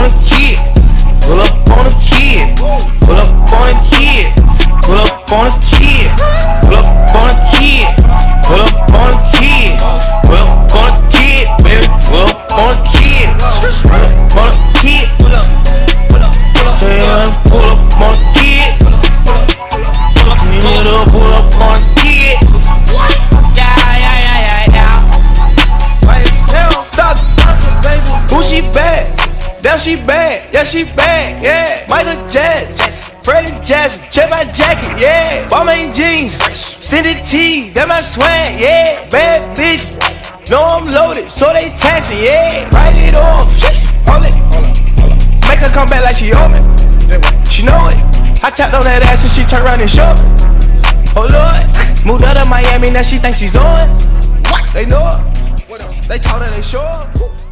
on a kid. Pull up on a kid. Pull up on a kid. Pull up on a kid. Pull up on a kid. Pull up on a kid. Pull up on a kid, baby. Pull up on a kid. Pull up on a kid. Pull up on a kid. You need to pull up on a kid. Yeah. By yourself, baby. Who she bad? Damn, she bad. Yeah, she bad. Yeah. Michael Jackson, Freddie Jackson, check my jacket. Yeah. Balmain jeans, extended tee. That my swag. Yeah. Bad bitch. Know I'm loaded, so they taxing. Yeah. Write it off. Hold it. Make her come back like she owe me. She know it. I tapped on that ass and she turned around and showed me. Oh Lord. Moved out of Miami, now she thinks she's on. What? They know her. They told her they sure.